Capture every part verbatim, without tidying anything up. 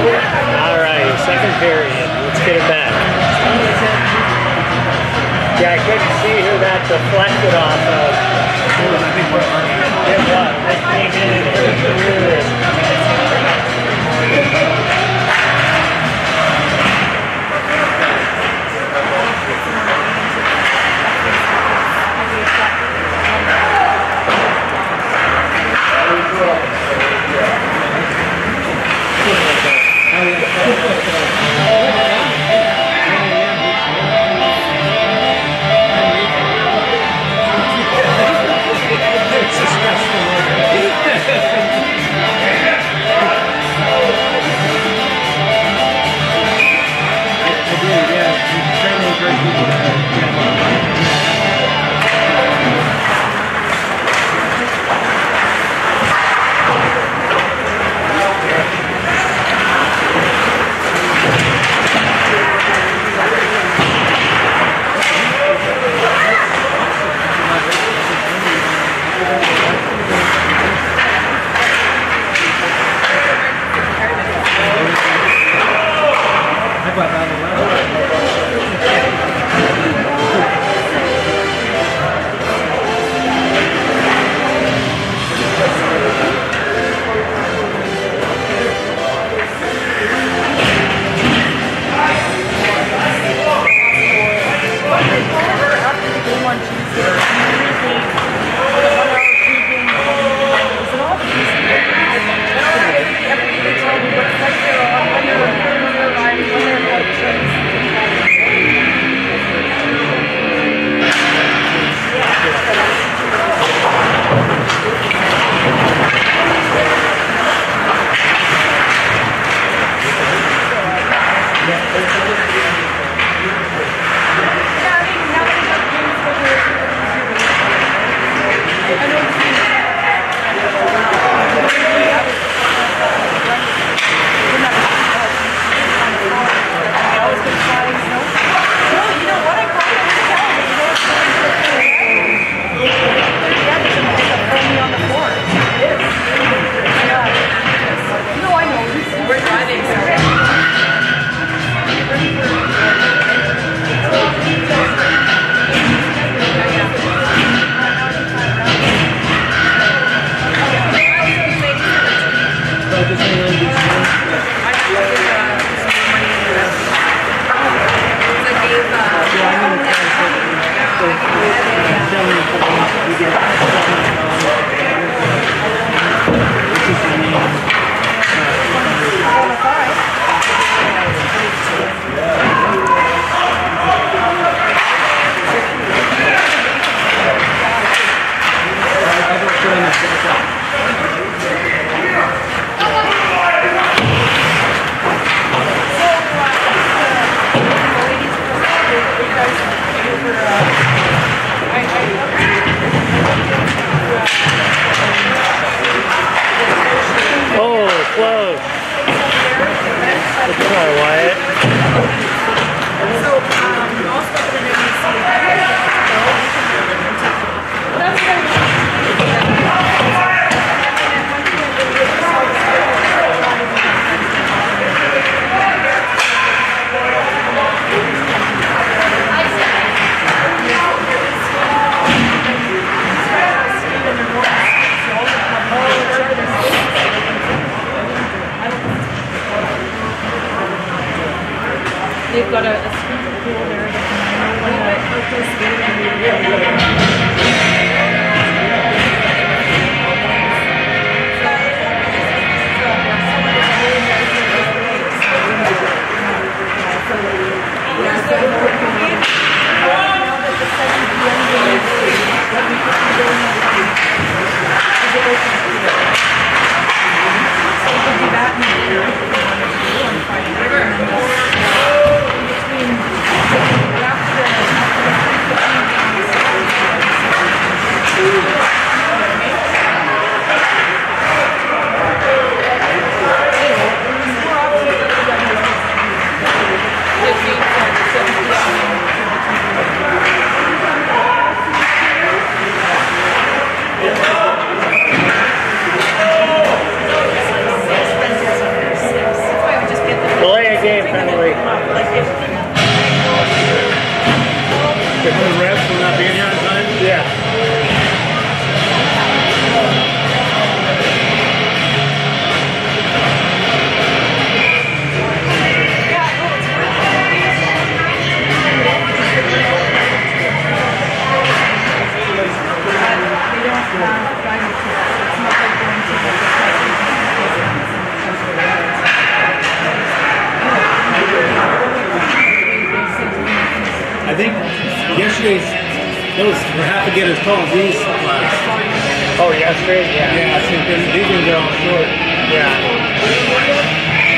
Alright, second period. Let's get it back. Yeah, I couldn't see who that deflected off of. It was. I came in and hit it through it. They've got a, a swimming pool there. Between after yesterday's, those were half again as tall as these last. Oh, yesterday? Yeah. Yeah, I think these these ones are all short. Yeah.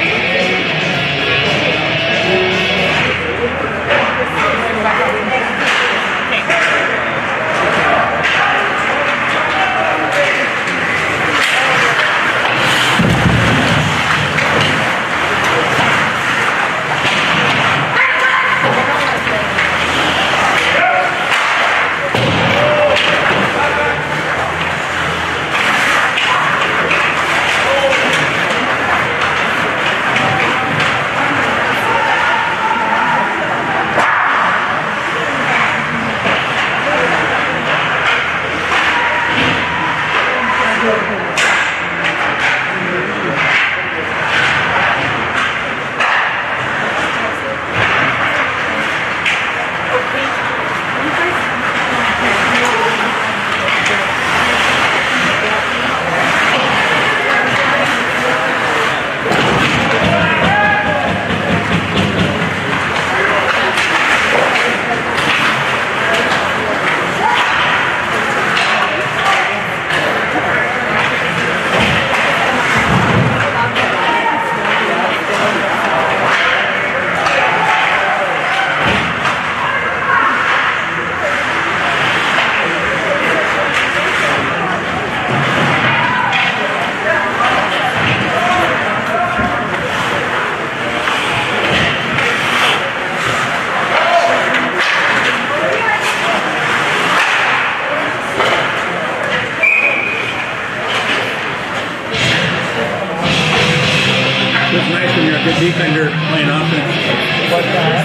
It's nice when you're a good defender playing offense. What's that?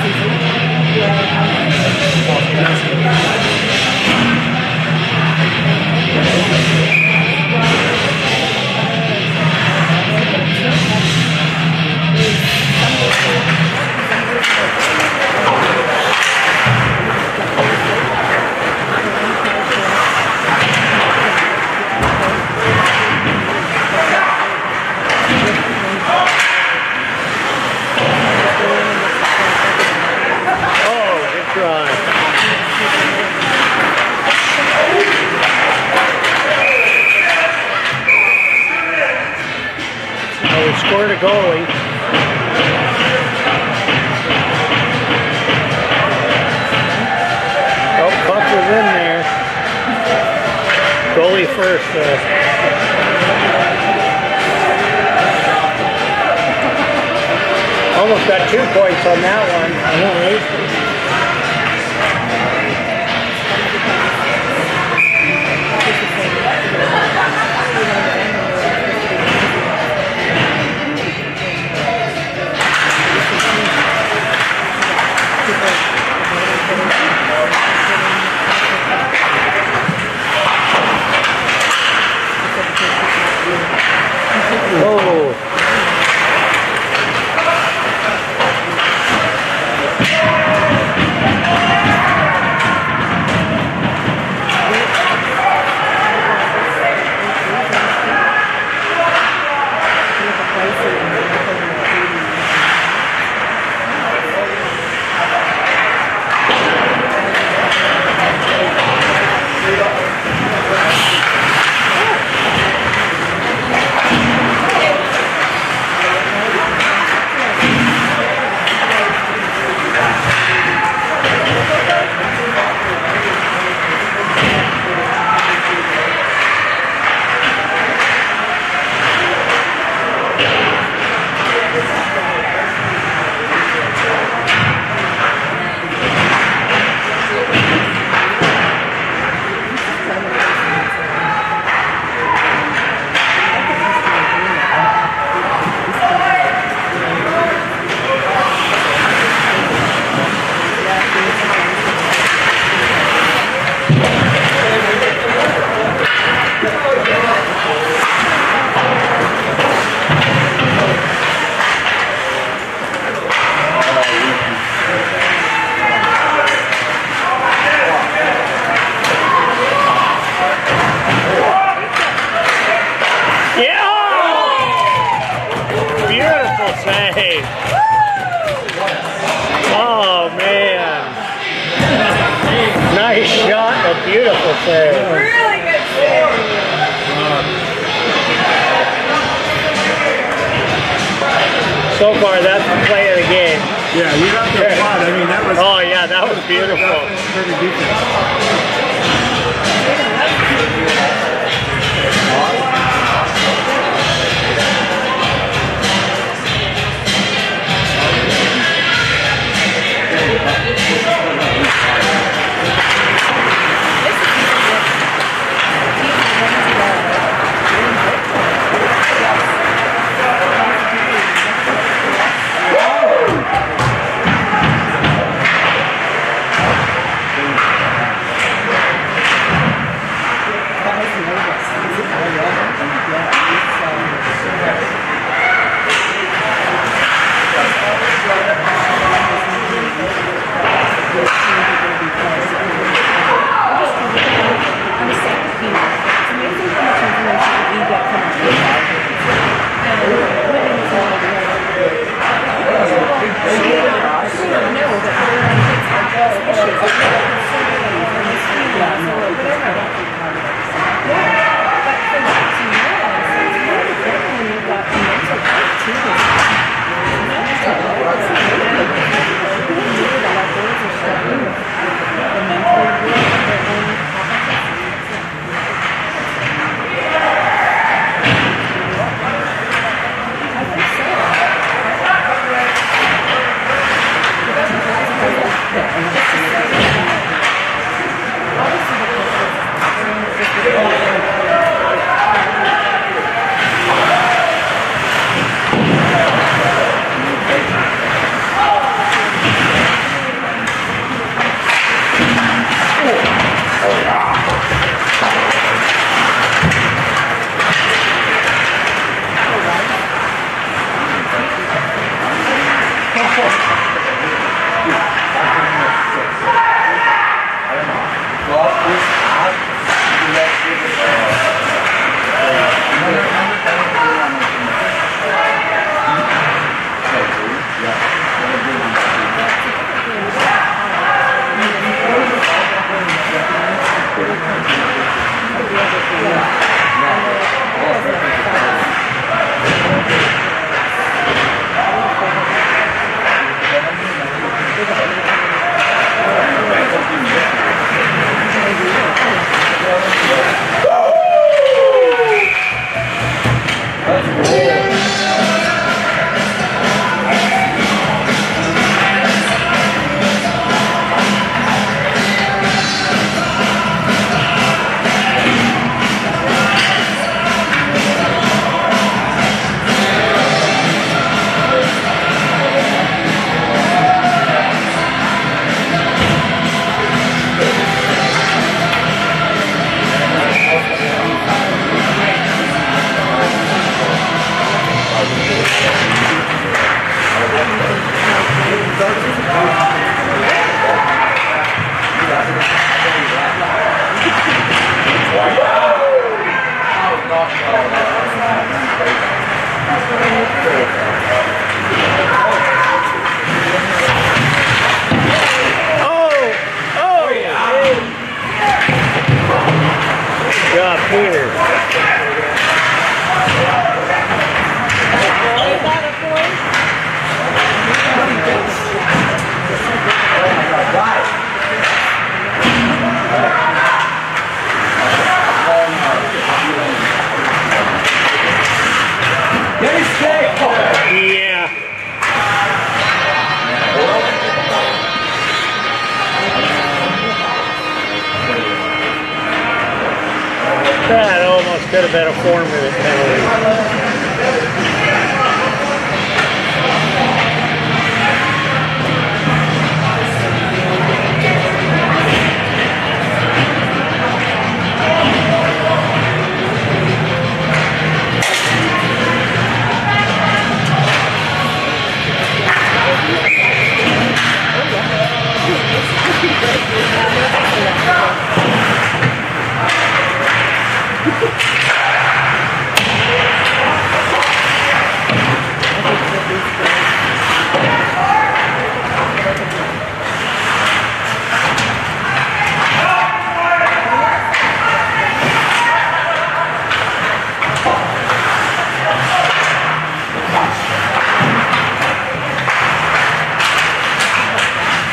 Scored a goalie. Oh, puck was in there. Goalie first. Uh, almost got two points on that one. I know, right? Oh. Save. Oh man. beautiful save. Really good save. So far, that's the play of the game. Yeah, you got the plot. I mean, that was. Oh yeah, that was beautiful. Pretty decent. That almost could have been a four-minute penalty.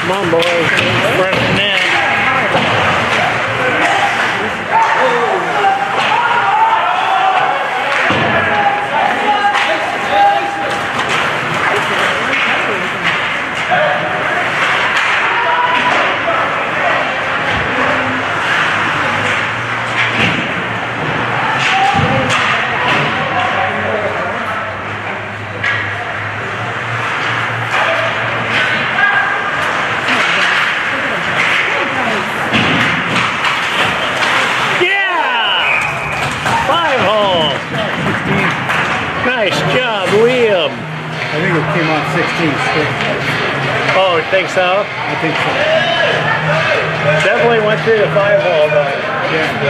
Come on, boys. Front of the net. Nice job, Liam. I think it came off sixteen stick. Oh, think so? I think so. Definitely went through the five hole, though. Yeah.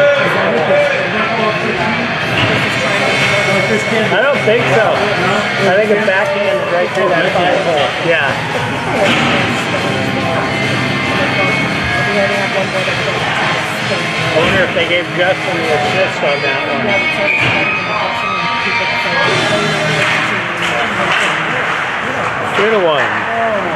I don't think so. I think it backhanded right through that five hole. Yeah. I wonder if they gave Justin the assist on that one. Should have won.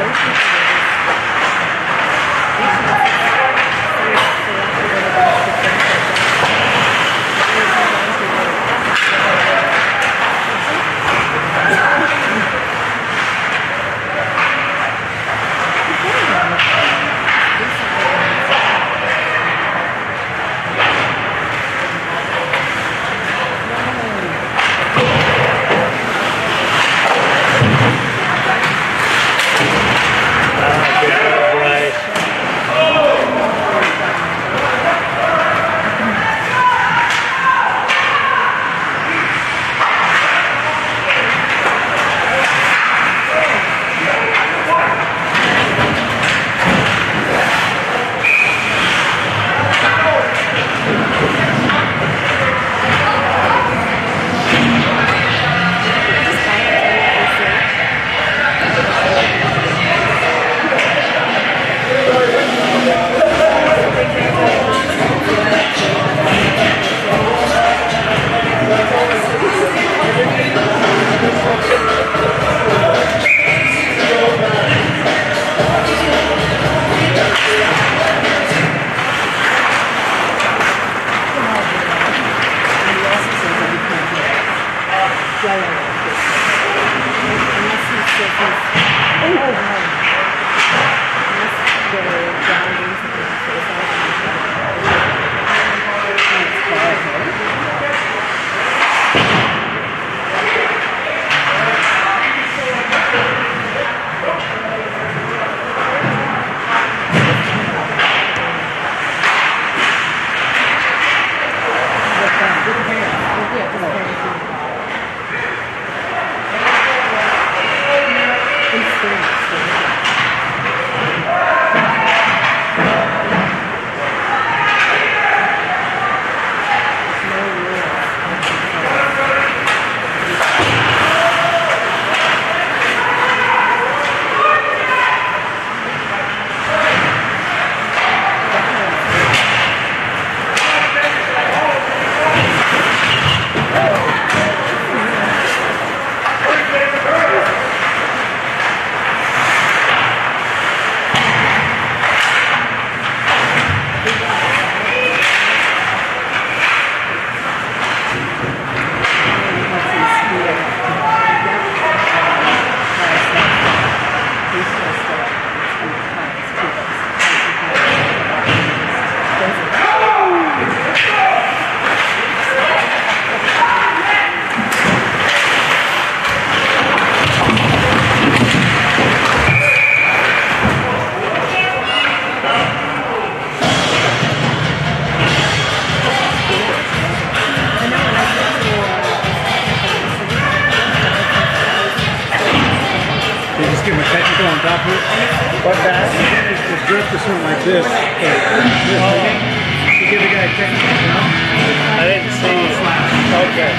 On top of it. What's that? It's dressed to something like this. this oh. You give the guy a technical, you know? I didn't see. Okay.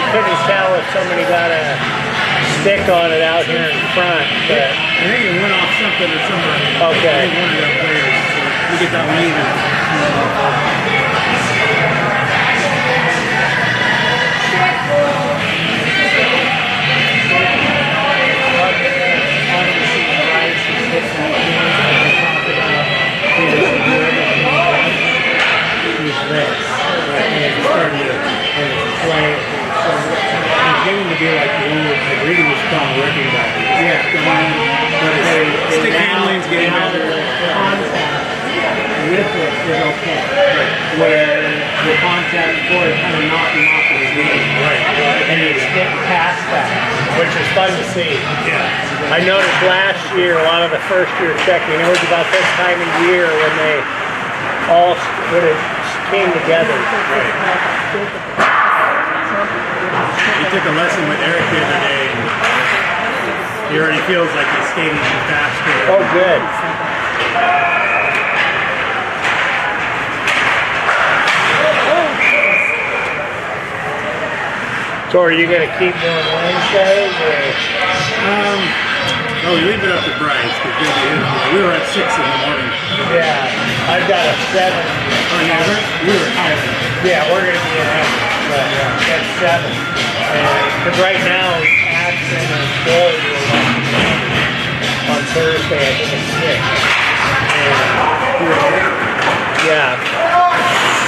couldn't tell if somebody got a stick on it out here in front. But I think it went off something or somewhere. Okay. I think one of their players. So we get that one even. Getting to be like the one that Reedy was calling working about. Yeah, the one, but they, they stick handling's getting better. Contact with it is okay. Right. Where the contact before is kind of knocking off the knee. Right. And it's getting past that, which is fun to see. Yeah. I noticed last year, a lot of the first year checking, it was about this time of year when they all when it came together. Right. He took a lesson with Eric the other day, and he already feels like he's skating faster. Oh, good. So are you going to keep doing Wednesdays? Or? Um, oh, we leave it up to Bryce, because we were at six in the morning. Yeah, I've got a seven. Oh, yeah, we were tired. Yeah, we're going to be in Everett, but yeah, at seven. Because right now, Ashton and Billy were watching on Thursday, I think it's six. And, yeah.